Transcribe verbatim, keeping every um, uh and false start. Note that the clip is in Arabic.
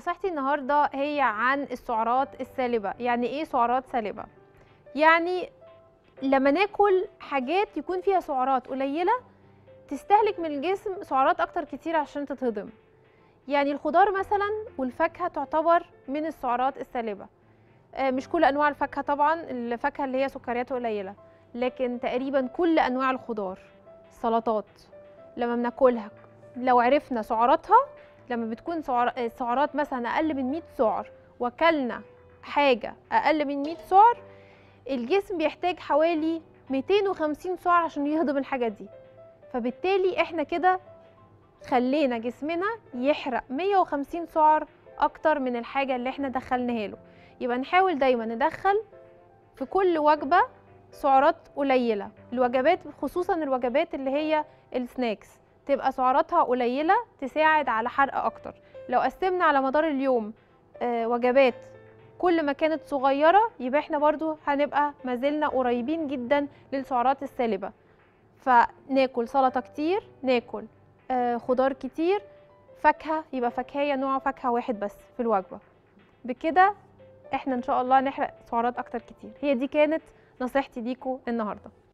نصيحتي النهارده هي عن السعرات السالبه. يعني ايه سعرات سالبه؟ يعني لما ناكل حاجات يكون فيها سعرات قليله تستهلك من الجسم سعرات اكتر كتير عشان تتهضم. يعني الخضار مثلا والفاكهه تعتبر من السعرات السالبه. مش كل انواع الفاكهه طبعا، الفاكهه اللي هي سكرياتها قليله، لكن تقريبا كل انواع الخضار. السلطات لما بناكلها لو عرفنا سعراتها، لما بتكون سعر... سعرات مثلا اقل من مية سعر وكلنا حاجه اقل من مية سعر، الجسم بيحتاج حوالي ميتين وخمسين سعر عشان يهضم الحاجه دي. فبالتالي احنا كده خلينا جسمنا يحرق مية وخمسين سعر اكتر من الحاجه اللي احنا دخلناها له. يبقى نحاول دايما ندخل في كل وجبه سعرات قليله. الوجبات خصوصا الوجبات اللي هي السناكس تبقى سعراتها قليله تساعد على حرق اكتر. لو قسمنا على مدار اليوم آه وجبات كل ما كانت صغيره، يبقى احنا برضو هنبقى مازلنا قريبين جدا للسعرات السالبه. فناكل سلطه كتير، ناكل آه خضار كتير، فاكهه يبقى فاكهيه نوع فاكهه واحد بس في الوجبه. بكده احنا ان شاء الله نحرق سعرات اكتر كتير. هي دي كانت نصيحتي ليكم النهارده.